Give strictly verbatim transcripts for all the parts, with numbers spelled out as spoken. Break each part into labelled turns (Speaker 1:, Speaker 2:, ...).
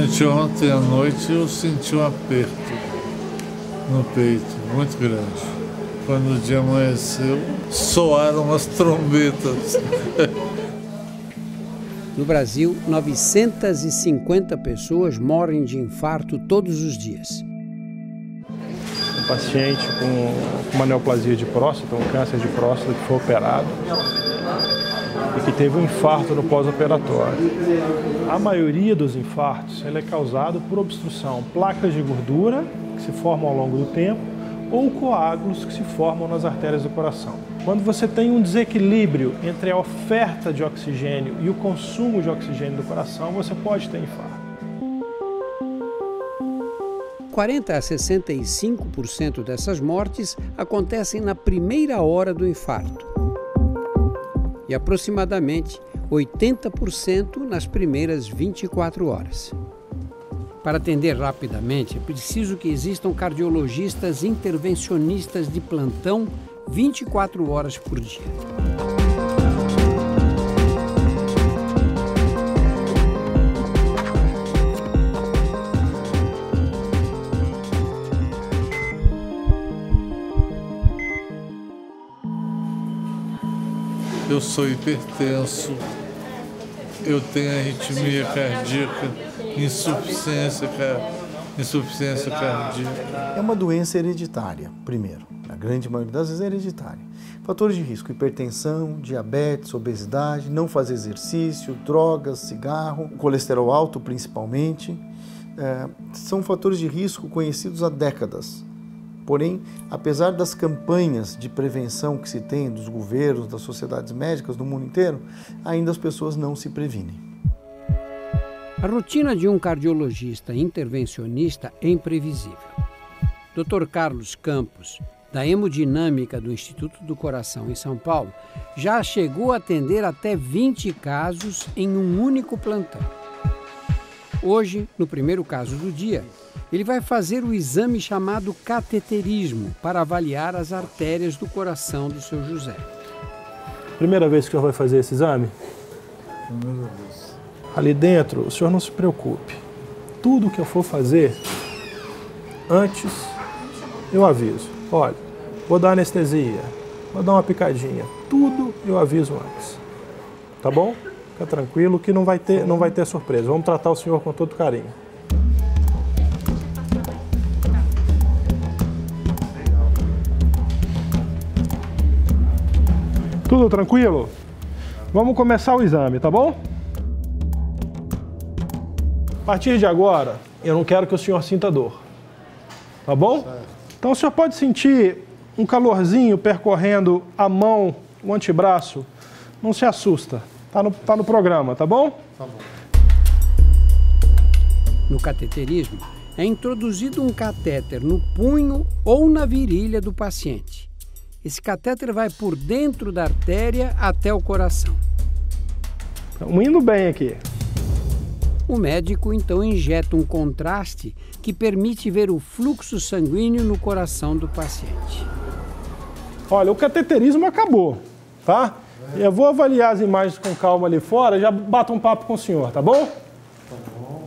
Speaker 1: Anteontem à noite eu senti um aperto no peito, muito grande. Quando o dia amanheceu, soaram as trombetas.
Speaker 2: No Brasil, novecentas e cinquenta pessoas morrem de infarto todos os dias.
Speaker 3: Um paciente com uma neoplasia de próstata, um câncer de próstata que foi operado e que teve um infarto no pós-operatório. A maioria dos infartos ele é causado por obstrução, placas de gordura que se formam ao longo do tempo ou coágulos que se formam nas artérias do coração. Quando você tem um desequilíbrio entre a oferta de oxigênio e o consumo de oxigênio do coração, você pode ter infarto.
Speaker 2: quarenta a sessenta e cinco por cento dessas mortes acontecem na primeira hora do infarto e aproximadamente oitenta por cento nas primeiras vinte e quatro horas. Para atender rapidamente, é preciso que existam cardiologistas intervencionistas de plantão vinte e quatro horas por dia.
Speaker 1: Eu sou hipertenso, eu tenho arritmia cardíaca, insuficiência, insuficiência cardíaca.
Speaker 4: É uma doença hereditária, primeiro. A grande maioria das vezes é hereditária. Fatores de risco: hipertensão, diabetes, obesidade, não fazer exercício, drogas, cigarro, colesterol alto principalmente. É, são fatores de risco conhecidos há décadas. Porém, apesar das campanhas de prevenção que se tem dos governos, das sociedades médicas do mundo inteiro, ainda as pessoas não se previnem.
Speaker 2: A rotina de um cardiologista intervencionista é imprevisível. doutor Carlos Campos, da Hemodinâmica do Instituto do Coração em São Paulo, já chegou a atender até vinte casos em um único plantão. Hoje, no primeiro caso do dia, ele vai fazer o exame chamado cateterismo para avaliar as artérias do coração do seu José.
Speaker 3: Primeira vez que o senhor vai fazer esse exame?
Speaker 1: Primeira vez.
Speaker 3: Ali dentro, o senhor não se preocupe. Tudo que eu for fazer, antes eu aviso. Olha, vou dar anestesia, vou dar uma picadinha. Tudo eu aviso antes. Tá bom? Fica tranquilo que não vai ter, não vai ter surpresa. Vamos tratar o senhor com todo carinho. Tudo tranquilo? Vamos começar o exame, tá bom? A partir de agora, eu não quero que o senhor sinta dor. Tá bom? Então o senhor pode sentir um calorzinho percorrendo a mão, o antebraço. Não se assusta. Tá no, tá no programa, tá bom?
Speaker 1: Tá bom.
Speaker 2: No cateterismo, é introduzido um catéter no punho ou na virilha do paciente. Esse catéter vai por dentro da artéria até o coração.
Speaker 3: Estamos indo bem aqui.
Speaker 2: O médico então injeta um contraste que permite ver o fluxo sanguíneo no coração do paciente.
Speaker 3: Olha, o cateterismo acabou, tá? Eu vou avaliar as imagens com calma ali fora, já bato um papo com o senhor, tá bom?
Speaker 1: Tá bom.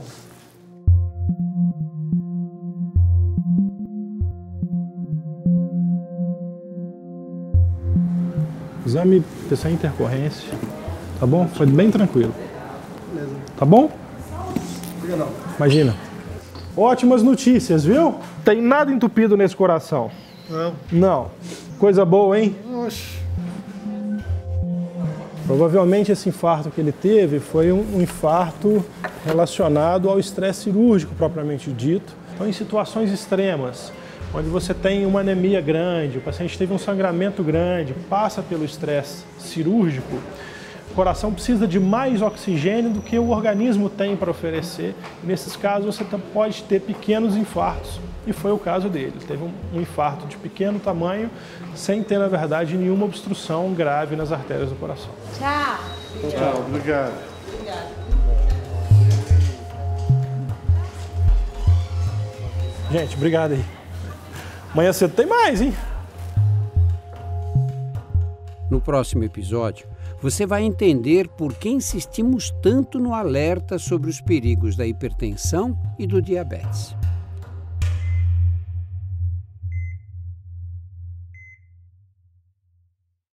Speaker 3: Exame sem intercorrência, tá bom? Foi bem tranquilo. Beleza. Tá bom?
Speaker 4: Não.
Speaker 3: Imagina. Ótimas notícias, viu? Tem nada entupido nesse coração.
Speaker 1: Não.
Speaker 3: Não. Coisa boa, hein?
Speaker 1: Oxe.
Speaker 3: Provavelmente esse infarto que ele teve foi um infarto relacionado ao estresse cirúrgico propriamente dito. Então, em situações extremas, onde você tem uma anemia grande, o paciente teve um sangramento grande, passa pelo estresse cirúrgico, o coração precisa de mais oxigênio do que o organismo tem para oferecer. E nesses casos você pode ter pequenos infartos. E foi o caso dele. Ele teve um infarto de pequeno tamanho, sem ter, na verdade, nenhuma obstrução grave nas artérias do coração.
Speaker 5: Tchau.
Speaker 1: Tchau, obrigado.
Speaker 5: Obrigada.
Speaker 3: Gente, obrigado aí. Amanhã cedo tem mais, hein?
Speaker 2: No próximo episódio, você vai entender por que insistimos tanto no alerta sobre os perigos da hipertensão e do diabetes.